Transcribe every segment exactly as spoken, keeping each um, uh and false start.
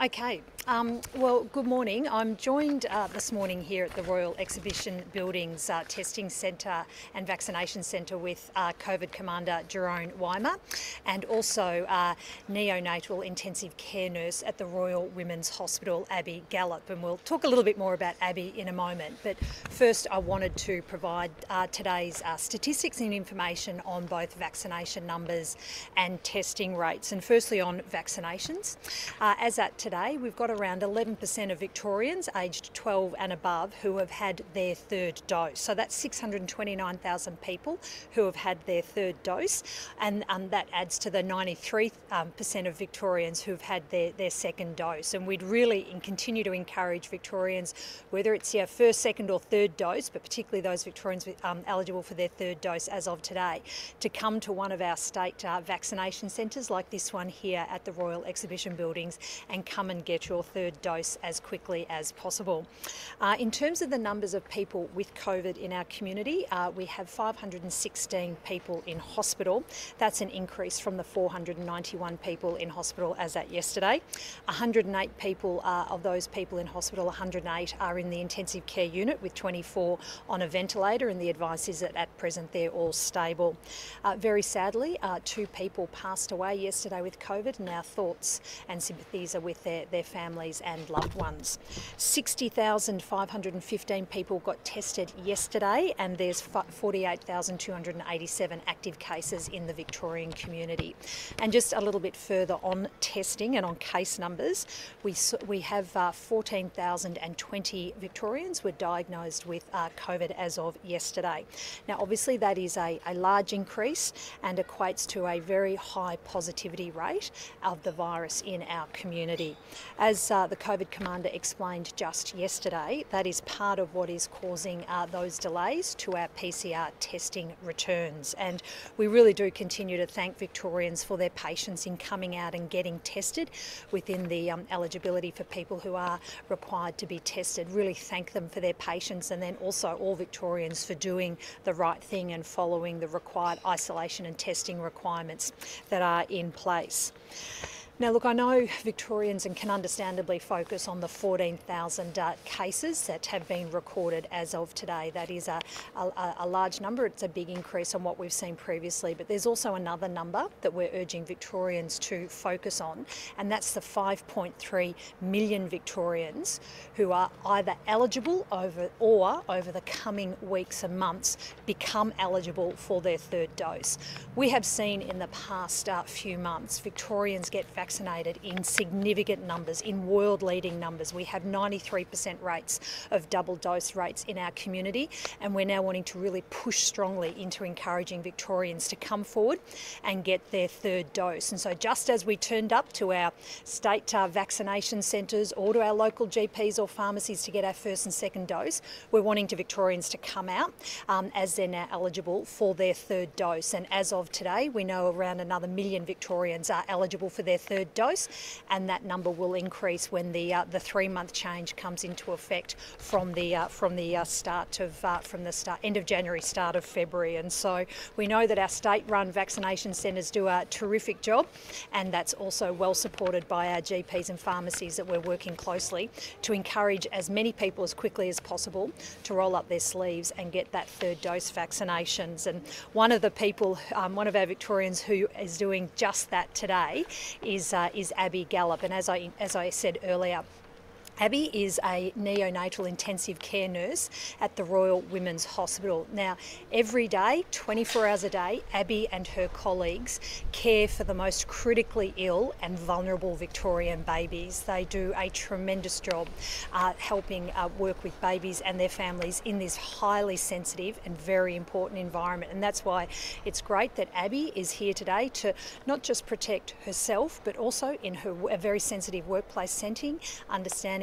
Okay, um, well, good morning. I'm joined uh, this morning here at the Royal Exhibition Buildings uh, Testing Centre and Vaccination Centre with uh, COVID Commander Jerome Weimer and also uh, neonatal intensive care nurse at the Royal Women's Hospital, Abby Gallop. And we'll talk a little bit more about Abby in a moment. But first, I wanted to provide uh, today's uh, statistics and information on both vaccination numbers and testing rates. And firstly, on vaccinations. Uh, as at today, we've got around eleven percent of Victorians aged twelve and above who have had their third dose. So that's six hundred twenty-nine thousand people who have had their third dose, and um, that adds to the ninety-three percent of Victorians who've had their, their second dose. And we'd really continue to encourage Victorians, whether it's your first, second or third dose, but particularly those Victorians um, eligible for their third dose as of today, to come to one of our state uh, vaccination centres like this one here at the Royal Exhibition Buildings and come and get your third dose as quickly as possible. Uh, in terms of the numbers of people with COVID in our community, uh, we have five hundred sixteen people in hospital. That's an increase from the four hundred ninety-one people in hospital as at yesterday. one hundred eight people uh, of those people in hospital, one hundred eight are in the intensive care unit with twenty-four on a ventilator, and the advice is that at present they're all stable. Uh, very sadly, uh, two people passed away yesterday with COVID, and our thoughts and sympathies are with their, their families and loved ones. sixty thousand five hundred fifteen people got tested yesterday, and there's forty-eight thousand two hundred eighty-seven active cases in the Victorian community. And just a little bit further on testing and on case numbers, we, we have uh, fourteen thousand twenty Victorians were diagnosed with uh, COVID as of yesterday. Now obviously that is a, a large increase and equates to a very high positivity rate of the virus in our community. As uh, the COVID Commander explained just yesterday, that is part of what is causing uh, those delays to our P C R testing returns. And we really do continue to thank Victorians for their patience in coming out and getting tested within the um, eligibility for people who are required to be tested. Really thank them for their patience, and then also all Victorians for doing the right thing and following the required isolation and testing requirements that are in place. Now look, I know Victorians and can understandably focus on the fourteen thousand uh, cases that have been recorded as of today. That is a, a, a large number. It's a big increase on what we've seen previously, but there's also another number that we're urging Victorians to focus on, and that's the five point three million Victorians who are either eligible over or over the coming weeks and months become eligible for their third dose. We have seen in the past uh, few months Victorians get vaccinated vaccinated in significant numbers, in world-leading numbers. We have ninety-three percent rates of double dose rates in our community, and we're now wanting to really push strongly into encouraging Victorians to come forward and get their third dose. And so just as we turned up to our state uh, vaccination centres or to our local G Ps or pharmacies to get our first and second dose, we're wanting to Victorians to come out um, as they're now eligible for their third dose. And as of today, we know around another million Victorians are eligible for their third dose, and that number will increase when the uh, the three-month change comes into effect from the uh, from the uh, start of uh, from the start end of January, start of February. And so we know that our state-run vaccination centres do a terrific job, and that's also well supported by our G Ps and pharmacies that we're working closely to encourage as many people as quickly as possible to roll up their sleeves and get that third dose vaccinations. And one of the people, um, one of our Victorians who is doing just that today is uh, is Abby Gallop, and as I as I said earlier, Abby is a neonatal intensive care nurse at the Royal Women's Hospital. Now, every day, twenty-four hours a day, Abby and her colleagues care for the most critically ill and vulnerable Victorian babies. They do a tremendous job uh, helping uh, work with babies and their families in this highly sensitive and very important environment. And that's why it's great that Abby is here today to not just protect herself, but also in her a very sensitive workplace setting, understanding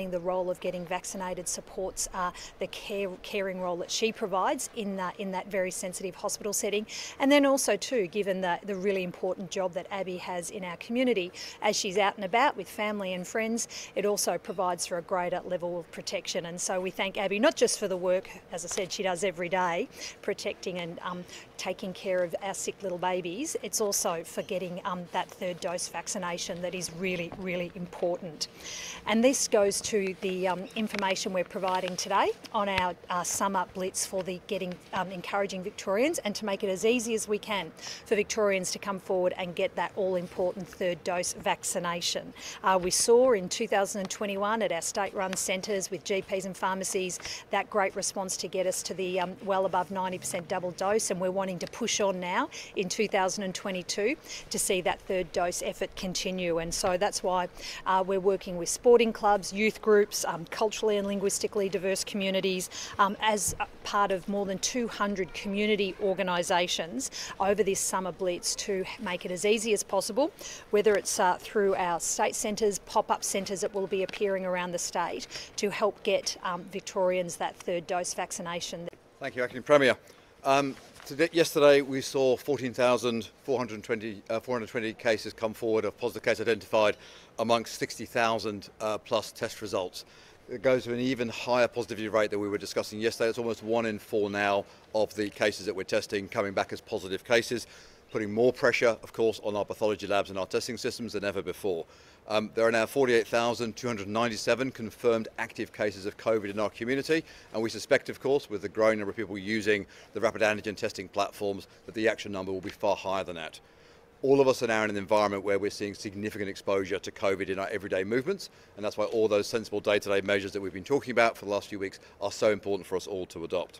understanding the role of getting vaccinated supports uh, the care, caring role that she provides in that, in that very sensitive hospital setting. And then also too, given the, the really important job that Abby has in our community, as she's out and about with family and friends, it also provides for a greater level of protection. And so we thank Abby not just for the work, as I said, she does every day, protecting and um, taking care of our sick little babies. It's also for getting um, that third dose vaccination that is really, really important. And this goes to the um, information we're providing today on our uh, summer blitz for the getting, um, encouraging Victorians, and to make it as easy as we can for Victorians to come forward and get that all-important third dose vaccination. Uh, we saw in two thousand twenty-one at our state-run centres with G Ps and pharmacies that great response to get us to the um, well above ninety percent double dose, and we're wanting to push on now in two thousand twenty-two to see that third dose effort continue. And so that's why uh, we're working with sporting clubs, youth groups, um, culturally and linguistically diverse communities, um, as part of more than two hundred community organisations over this summer blitz to make it as easy as possible, whether it's uh, through our state centres, pop-up centres that will be appearing around the state, to help get um, Victorians that third dose vaccination. Thank you, Acting Premier. Um, today, yesterday we saw fourteen thousand four hundred twenty, uh, four hundred twenty cases come forward of positive cases identified amongst sixty thousand uh, plus test results. It goes to an even higher positivity rate than we were discussing yesterday. It's almost one in four now of the cases that we're testing coming back as positive cases, putting more pressure, of course, on our pathology labs and our testing systems than ever before. Um, there are now forty-eight thousand two hundred ninety-seven confirmed active cases of COVID in our community, and we suspect, of course, with the growing number of people using the rapid antigen testing platforms, that the actual number will be far higher than that. All of us are now in an environment where we're seeing significant exposure to COVID in our everyday movements, and that's why all those sensible day-to-day measures that we've been talking about for the last few weeks are so important for us all to adopt.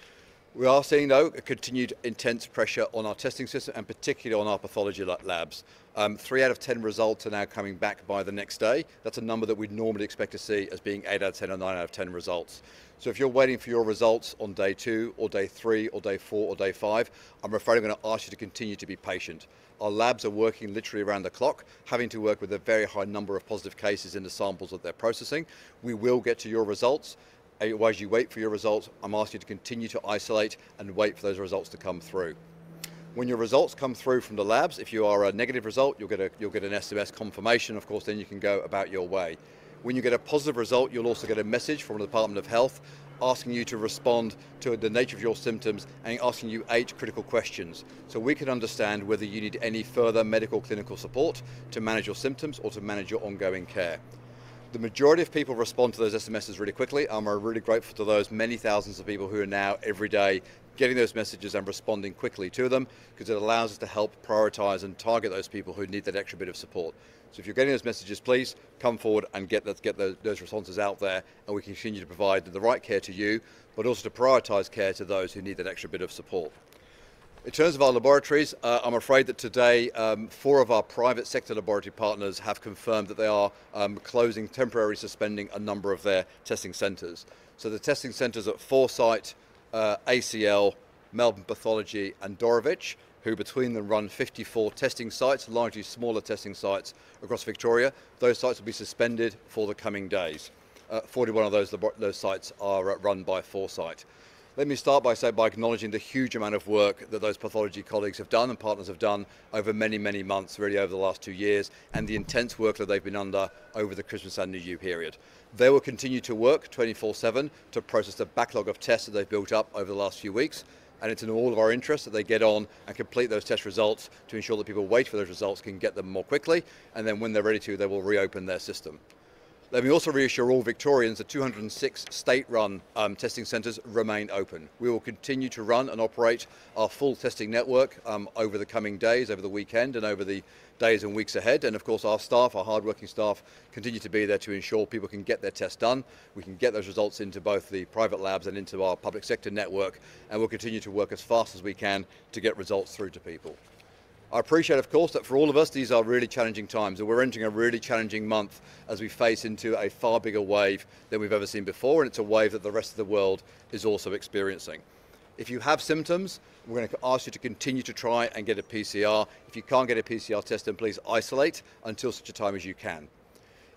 We are seeing, though, a continued intense pressure on our testing system, and particularly on our pathology labs. Um, three out of ten results are now coming back by the next day. That's a number that we'd normally expect to see as being eight out of ten or nine out of ten results. So if you're waiting for your results on day two, or day three, or day four, or day five, I'm afraid I'm going to ask you to continue to be patient. Our labs are working literally around the clock, having to work with a very high number of positive cases in the samples that they're processing. We will get to your results. As you wait for your results, I'm asking you to continue to isolate and wait for those results to come through. When your results come through from the labs, if you are a negative result, you'll get, a, you'll get an S M S confirmation. Of course, then you can go about your way. When you get a positive result, you'll also get a message from the Department of Health asking you to respond to the nature of your symptoms and asking you eight critical questions, so we can understand whether you need any further medical clinical support to manage your symptoms or to manage your ongoing care. The majority of people respond to those S M Ses really quickly, and we're really grateful to those many thousands of people who are now every day getting those messages and responding quickly to them, because it allows us to help prioritise and target those people who need that extra bit of support. So if you're getting those messages, please come forward and get, that, get those, those responses out there, and we can continue to provide the right care to you, but also to prioritise care to those who need that extra bit of support. In terms of our laboratories, uh, I'm afraid that today um, four of our private sector laboratory partners have confirmed that they are um, closing, temporarily suspending a number of their testing centres. So the testing centres at Foresight, uh, A C L, Melbourne Pathology and Dorevitch, who between them run fifty-four testing sites, largely smaller testing sites across Victoria, those sites will be suspended for the coming days. Uh, forty-one of those, those sites are run by Foresight. Let me start by, say, by acknowledging the huge amount of work that those pathology colleagues have done and partners have done over many, many months, really over the last two years, and the intense work that they've been under over the Christmas and New Year period. They will continue to work twenty-four seven to process the backlog of tests that they've built up over the last few weeks, and it's in all of our interests that they get on and complete those test results to ensure that people wait for those results can get them more quickly, and then when they're ready to, they will reopen their system. Let me also reassure all Victorians that two hundred and six state-run um, testing centres remain open. We will continue to run and operate our full testing network um, over the coming days, over the weekend and over the days and weeks ahead. And of course our staff, our hard-working staff, continue to be there to ensure people can get their tests done. We can get those results into both the private labs and into our public sector network, and we'll continue to work as fast as we can to get results through to people. I appreciate, of course, that for all of us, these are really challenging times, and we're entering a really challenging month as we face into a far bigger wave than we've ever seen before, and it's a wave that the rest of the world is also experiencing. If you have symptoms, we're going to ask you to continue to try and get a P C R. If you can't get a P C R test, then please isolate until such a time as you can.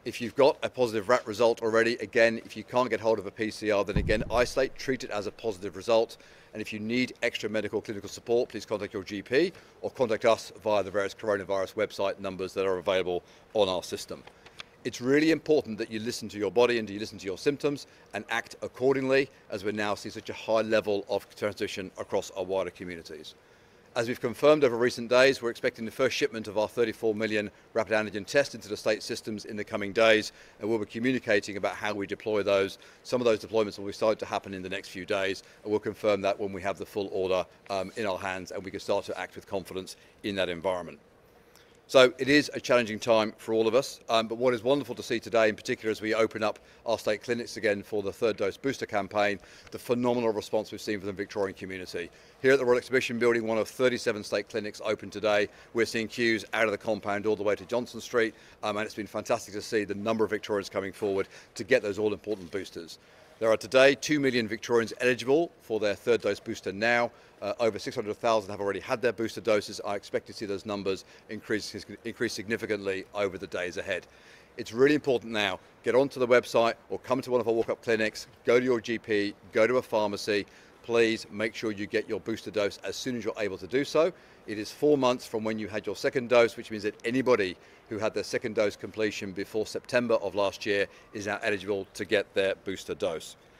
If you've got a positive R A T result already, again, if you can't get hold of a P C R, then again, isolate, treat it as a positive result. And if you need extra medical clinical support, please contact your G P or contact us via the various coronavirus website numbers that are available on our system. It's really important that you listen to your body and you listen to your symptoms and act accordingly, as we now see such a high level of transmission across our wider communities. As we've confirmed over recent days, we're expecting the first shipment of our thirty-four million rapid antigen tests into the state systems in the coming days, and we'll be communicating about how we deploy those. Some of those deployments will be starting to happen in the next few days, and we'll confirm that when we have the full order um, in our hands and we can start to act with confidence in that environment. So it is a challenging time for all of us, um, but what is wonderful to see today, in particular as we open up our state clinics again for the third dose booster campaign, the phenomenal response we've seen from the Victorian community. Here at the Royal Exhibition Building, one of thirty-seven state clinics open today. We're seeing queues out of the compound all the way to Johnson Street, um, and it's been fantastic to see the number of Victorians coming forward to get those all-important boosters. There are today two million Victorians eligible for their third dose booster now. Uh, over six hundred thousand have already had their booster doses. I expect to see those numbers increase, increase significantly over the days ahead. It's really important now, get onto the website or come to one of our walk-up clinics, go to your G P, go to a pharmacy. Please make sure you get your booster dose as soon as you're able to do so. It is four months from when you had your second dose, which means that anybody who had their second dose completion before September of last year is now eligible to get their booster dose.